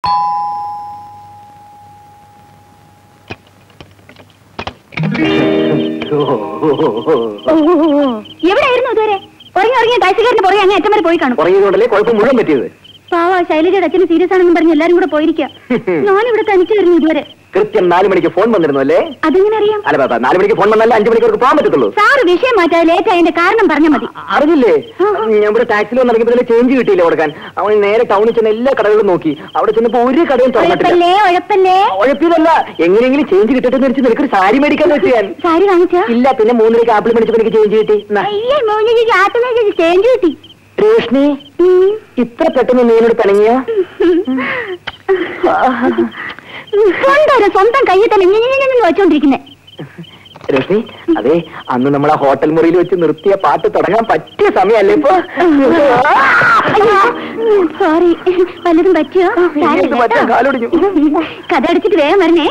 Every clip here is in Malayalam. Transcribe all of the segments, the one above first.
എവിടെയായിരുന്നു ഇതുവരെ? ഉറങ്ങി ടാക്സിക്കാരന് പുറകെ അങ്ങ് അറ്റം വരെ പോയി കാണും. ഉറങ്ങിയതുകൊണ്ടല്ലേ കുഴപ്പം മുഴുവൻ പറ്റിയത്. പാവ ശൈലജയുടെ അച്ഛന് സീരിയസ് ആണെന്നും പറഞ്ഞ് എല്ലാരും കൂടെ പോയിരിക്കാം. ഞാനിവിടെ തനിച്ചായിരുന്നു ഇതുവരെ. കൃത്യം 4 മണിക്ക് ഫോൺ വന്നിരുന്നു അല്ലേ? അതെങ്ങനെ അറിയാം? അല്ല 4 മണിക്ക് ഫോൺ വന്നല്ല 5 മണിക്ക് പോകാൻ പറ്റത്തുള്ളൂ. സാറ് വിഷയം മാറ്റാതെ ലേറ്റ് ആയതിന്റെ കാരണം പറഞ്ഞാൽ മതി. അറിഞ്ഞില്ലേ, ഞാൻ ഇവിടെ ടാക്സിയിൽ വന്നിറങ്ങിയപ്പോൾ ചേഞ്ച് കിട്ടിയില്ല കൊടുക്കാൻ. അവൻ നേരെ ടൗണിൽ ചെന്ന് എല്ലാ കടകളും നോക്കി. അവിടെ ചെന്നപ്പോ ഒരു കടയും തുറന്നിട്ടില്ല. ഉഴപ്പിയതല്ല, എങ്ങനെയെങ്കിലും ചേഞ്ച് കിട്ടട്ടെ വെച്ച് നിനക്കൊരു സാരി മേടിക്കാന്ന് വെച്ച് ഞാൻ. സാരി വാങ്ങിച്ചാ? ഇല്ല, പിന്നെ 3 ആപ്പിൾ മേടിച്ചപ്പോൾ എനിക്ക് ചേഞ്ച് കിട്ടി. ചേഞ്ച് കിട്ടി. രേഷ്മി, ഇത്ര പെട്ടെന്ന് നീ എന്നോട് പിണങ്ങിയ? സ്വന്തം കയ്യിൽ തന്നെ വെച്ചോണ്ടിരിക്കുന്നേ. രശ്മി, അതെ, അന്ന് നമ്മൾ ആ ഹോട്ടൽ മുറിയിൽ വെച്ച് നിർത്തിയ പാട്ട് തുടങ്ങാൻ പറ്റിയ സമയല്ലേ ഇപ്പൊ? സോറി, വല്ലതും പറ്റിയോ? കാലൊടിഞ്ഞു. കഥ അടിച്ചിട്ട് വേഗം വരണേ.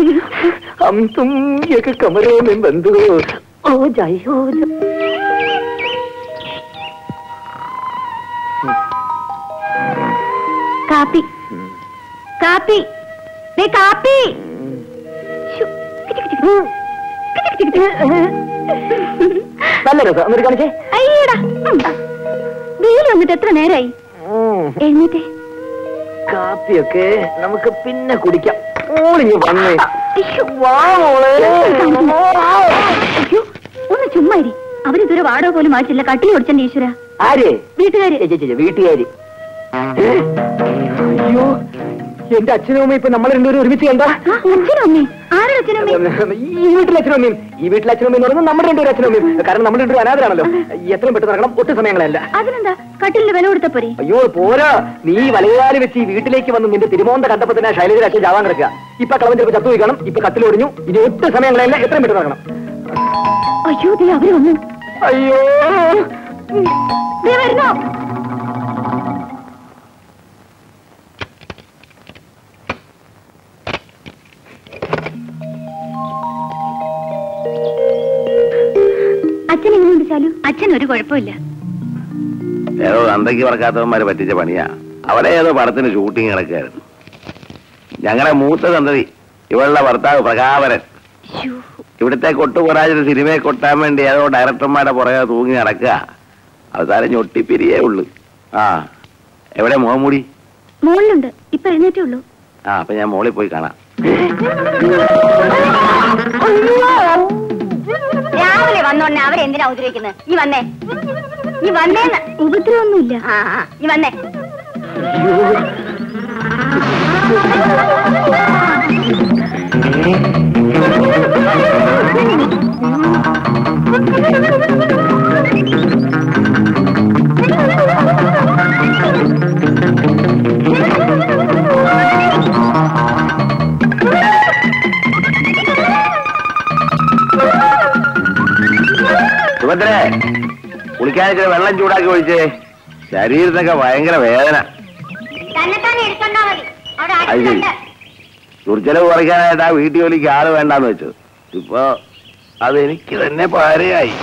കാപ്പി കാപ്പി കാപ്പി. നല്ല രസം. എന്നിട്ട് കാണിച്ചേ. അയ്യടാ, വെയിൽ വന്നിട്ട് എത്ര നേരായി? എന്നിട്ടേ കാപ്പിയൊക്കെ നമുക്ക് പിന്നെ കുടിക്കാം. വന്നേ ഒന്ന് ചുമ്മാരി. അവരിതുവരെ വാടക പോലും മാറ്റില്ല. കട്ടിൽ ഓടിച്ചെന്റെ ഈശ്വര. ആര്? വീട്ടുകാര്. വീട്ടുകാര്. അയ്യോ, എന്റെ അച്ഛനും അമ്മയും ഇപ്പൊ നമ്മൾ രണ്ടുപേരും ഒരുമിച്ച് കണ്ടാ? അച്ഛനും അമ്മയും? ആരുടെ അച്ഛനും അമ്മയും? ഈ വീട്ടിലെ അച്ഛനും അമ്മയും. ഈ വീട്ടിലെ അച്ഛനും അമ്മയും എന്ന് പറയുന്നത് നമ്മുടെ രണ്ടുപേരും അച്ഛനും അമ്മയും. കാരണം നമ്മൾ രണ്ടുപേരും അനാഥരാണല്ലോ. എത്രയും പെട്ടെന്ന് നടക്കണം, ഒട്ടും സമയങ്ങളല്ല. അതിനെന്താ, കട്ടിലിന്റെ വില കൊടുത്ത പോരെ? അയ്യോ പോരാ, നീ വലയാല് വെച്ച് ഈ വീട്ടിലേക്ക് വന്ന് നിന്റെ തിരുമോന്ത കണ്ടപ്പോ തന്നെ ശൈലജയുടെ അച്ഛൻ ചാവാൻ കിടക്കുക. ഇപ്പൊ കളവന്റെ ചത്തു വയ്ക്കണം. ഇപ്പൊ കട്ടിലൊടിഞ്ഞു. ഇനി ഒട്ടും സമയങ്ങളല്ല, എത്രയും പെട്ടെന്ന് നടക്കണം. അയ്യോ, അവര് വന്നു. അയ്യോ വരുന്നോ? അച്ഛൻ എങ്ങനെയുണ്ട് ചാലു? അച്ഛൻ ഒരു കുഴപ്പമില്ല. ഏതോ തന്തയ്ക്ക് പറക്കാത്തവന്മാര് പറ്റിച്ച പണിയാ. അവിടെ ഏതോ പടത്തിന് ഷൂട്ടിങ് നടക്കുകയായിരുന്നു. ഞങ്ങളെ മൂത്ത സന്തതി ഇവളുടെ ഭർത്താവ് പ്രകാവരൻ ഇവിടുത്തെ കൊട്ടുപൊറാജിന്റെ സിനിമയെ കൊട്ടാൻ വേണ്ടി ഏതോ ഡയറക്ടർമാരുടെ പുറകെ തൂങ്ങി നടക്കുക. അവസാനം ഞൊട്ടിപ്പിരിയേ ഉള്ളു. ആ, എവിടെ മുഖംമൂടി? മോളിലുണ്ട്. ഇപ്പൊ എഴുന്നേറ്റേ ഉള്ളൂ. ആ, അപ്പൊ ഞാൻ മോളിൽ പോയി കാണാം. രാവിലെ വന്നോണ്ടേ അവരെന്തിനാ ഉപദ്രവിക്കുന്നത്? ഈ വന്നേ, ഈ വന്നേന്ന്. ഉപദ്രവൊന്നുമില്ല. ഈ വന്നേ. സുഭദ്രേ, കുളിക്കാനൊക്കെ വെള്ളം ചൂടാക്കി ഒഴിച്ചേ. ശരീരത്തൊക്കെ ഭയങ്കര വേദന. അത് ശരി, ദുർജലം കുറയ്ക്കാനായിട്ട് ആ വീട്ടു ജോലിക്ക് ആള് വേണ്ടാന്ന് വെച്ചത്. ഇപ്പൊ അതെനിക്ക് തന്നെ പാരയായി.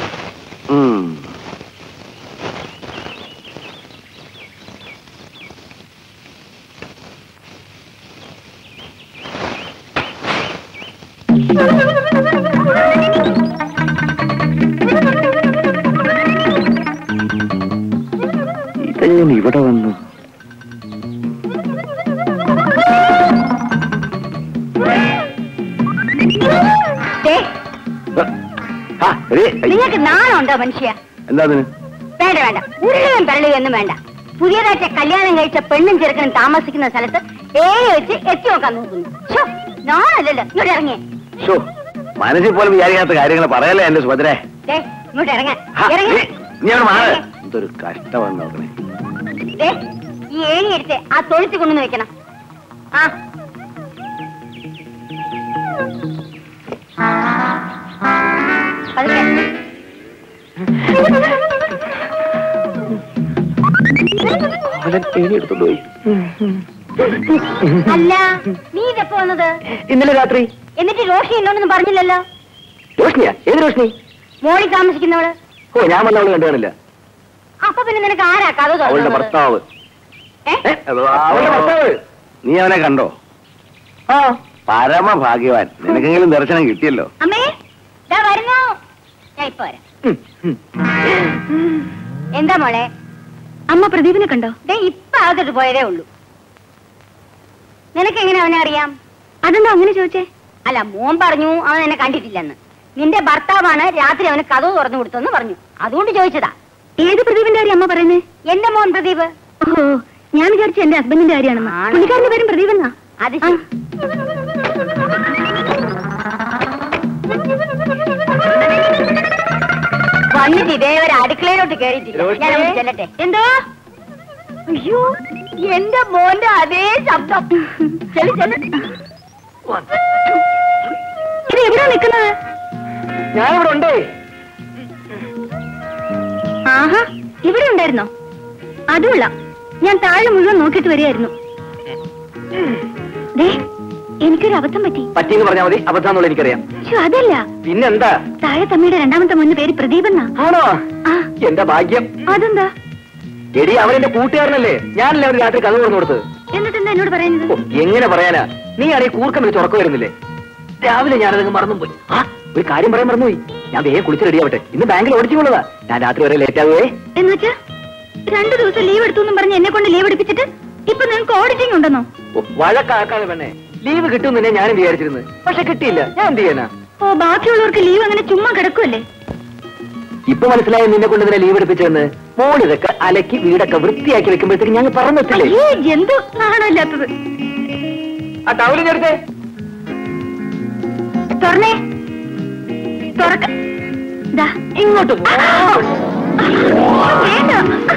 ഇതെങ്ങനെ ഇവിടെ വന്നു? നിങ്ങൾക്ക് നാണുണ്ടോ മനുഷ്യ? എന്താ? വേണ്ട വേണ്ട, ഉരുളുകയും പെരളുകയൊന്നും വേണ്ട. പുതിയതായിട്ട് കല്യാണം കഴിച്ച പെണ്ണും ചെറുക്കനും താമസിക്കുന്ന സ്ഥലത്ത് വെച്ച് എത്തി നോക്കാൻ നോക്കുന്നു. നാണല്ലല്ലോ. ഇങ്ങോട്ട് ഇറങ്ങിയേ. മനസ്സിൽ പോലും വിചാരിക്കാത്ത കാര്യങ്ങൾ പറയല്ലേ എന്റെ സുഭദ്രേ. ഇങ്ങോട്ട് ഇറങ്ങാൻ. എന്തൊരു കഷ്ടമെന്ന് നോക്കണേ. ഈ ഏണി എടുത്ത് ആ തൊഴുത്തി കൊണ്ടുവന്ന് വെക്കണം. ആ അല്ല, നീ ഇതെപ്പോ വന്നത്? ഇന്നലെ രാത്രി. എന്നിട്ട് റോഷി എന്നോടൊന്നും പറഞ്ഞില്ലല്ലോ. റോഷ്നിയാ? ഏത് റോഷ്നി? മോളിൽ താമസിക്കുന്നവള്. ഓ, ഞാൻ വന്നവള് കണ്ടു കാണില്ല. അപ്പൊ പിന്നെ നിനക്ക് ആരാ കഥ? അവളുടെ ഭർത്താവ്. അവളുടെ ഭർത്താവ്. നീ അവനെ കണ്ടോ? ആ പരമഭാഗ്യവാൻ, നിനക്കെങ്കിലും ദർശനം കിട്ടിയല്ലോ. അമ്മേ വരുന്നു, ഞാൻ ഇപ്പൊ വരാം. എന്താ മോളെ? അമ്മ പ്രദീപിനെ കണ്ടോ? ഇപ്പൊ അകത്തോട്ട് പോയതേ ഉള്ളൂ. നിനക്ക് എങ്ങനെ അവനെ അറിയാം? അതെന്താ അങ്ങനെ ചോദിച്ചേ? അല്ല, മോൻ പറഞ്ഞു അവൻ എന്നെ കണ്ടിട്ടില്ലെന്ന്. നിന്റെ ഭർത്താവാണ് രാത്രി അവന് കഥവ് തുറന്നു കൊടുത്തെന്ന് പറഞ്ഞു, അതുകൊണ്ട് ചോദിച്ചതാ. ഏത് പ്രദീപിന്റെ കാര്യം അമ്മ പറയുന്നേ? എന്റെ മോൻ പ്രദീപ്. ഓഹോ, ഞാൻ വിചാരിച്ചു എന്റെ ഹസ്ബൻഡിന്റെ കാര്യമാണെന്ന്. പുള്ളിക്കാരന്റെ പേരും പ്രദീപ് എന്നാ. അത് വന്നിട്ട് ഇതേവരെ അടുക്കളയിലോട്ട് കയറിയിട്ടില്ല. ഞാൻ അങ്ങോട്ട് ചെല്ലട്ടെ. എന്തോ? അയ്യോ, എന്റെ മോന്റെ അതേ ശബ്ദം. ചെല്ലു ചെല്ലു. ഇത് എവിടാ നിൽക്കുന്നത്? ഞാനിവിടെ ഉണ്ടേ. ആഹാ, ഇവിടെ ഉണ്ടായിരുന്നോ? അതുമല്ല, ഞാൻ താഴെ മുഴുവൻ നോക്കിയിട്ട് വരികയായിരുന്നു. എനിക്കൊരു അബദ്ധം പറ്റി. പറ്റിയെന്ന് പറഞ്ഞാൽ മതി, അബദ്ധാന്നുള്ള എനിക്കറിയാം. അതല്ല, പിന്നെന്താ? താഴെ തമ്മിയുടെ രണ്ടാമത്തെ മോന്റെ പേര് പ്രദീപ് എന്നാ. ആണോ? എന്റെ ഭാഗ്യം. അതെന്താ? എടി, അവനെന്റെ കൂട്ടുകാരനല്ലേ. ഞാനല്ലേ അവന് രാത്രി കഥ തുറന്നു കൊടുത്തത്. എന്നിട്ടെന്താ എന്നോട് പറയുന്നത്? എങ്ങനെ പറയാനാ? നീ ആണെങ്കിൽ കൂർക്കം വിളിച്ച് ഉറക്കം വരുന്നില്ലേ? രാവിലെ ഞാനതങ്ങ് മറന്നുപോയി. ഒരു കാര്യം പറയാൻ മറന്നുപോയി. ഞാൻ വേഗം കുളിച്ച് റെഡിയാവട്ടെ. ഇന്ന് ബാങ്കിൽ ഓടിച്ചുകൊള്ളതാ. ഞാൻ രാത്രി വരെ ലേറ്റ് ആകുവേ. എന്നുവെച്ചാ 2 ദിവസം ലീവ് എടുത്തു എന്നും പറഞ്ഞ് എന്നെ കൊണ്ട് ലീവ് എടുപ്പിച്ചിട്ട് ഇപ്പൊ നിങ്ങൾക്ക് ഓഡിറ്റിംഗ് ഉണ്ടെന്നോ? വഴക്കാക്കാതെ പെണ്ണെ. ലീവ് കിട്ടും തന്നെ ഞാനും വിചാരിച്ചിരുന്നു, പക്ഷെ കിട്ടിയില്ല. ഞാൻ എന്ത് ചെയ്യാനാ? ഓ, ബാക്കിയുള്ളവർക്ക് ലീവ് അങ്ങനെ ചുമ്മാ കിടക്കുമല്ലേ? ഇപ്പൊ മനസ്സിലായി നിന്നെ കൊണ്ട് ഇതിനെ ലീവ് എടുപ്പിച്ചെന്ന്. മോളിതൊക്കെ അലക്കി വീടൊക്കെ വൃത്തിയാക്കി വെക്കുമ്പോഴത്തേക്ക് ഞങ്ങൾ പറഞ്ഞിട്ടില്ലേ? എന്ത് നാണമില്ലാത്തത്. ആ ടവലും ചേർത്തേ. തുറന്നേ, തുറക്ക. ഇങ്ങോട്ട് പോ. വേണ്ട,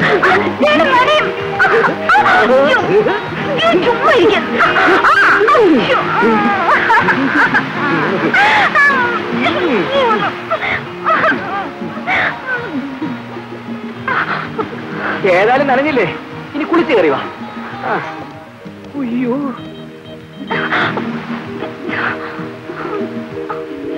ചുമ്മാ ഇരിക്കാം. ഏതായാലും നനഞ്ഞില്ലേ, ഇനി കുളിച്ച് കയറി വാ. അയ്യോ.